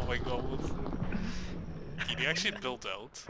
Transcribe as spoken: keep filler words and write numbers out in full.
my god, what's that? Can you actually build out?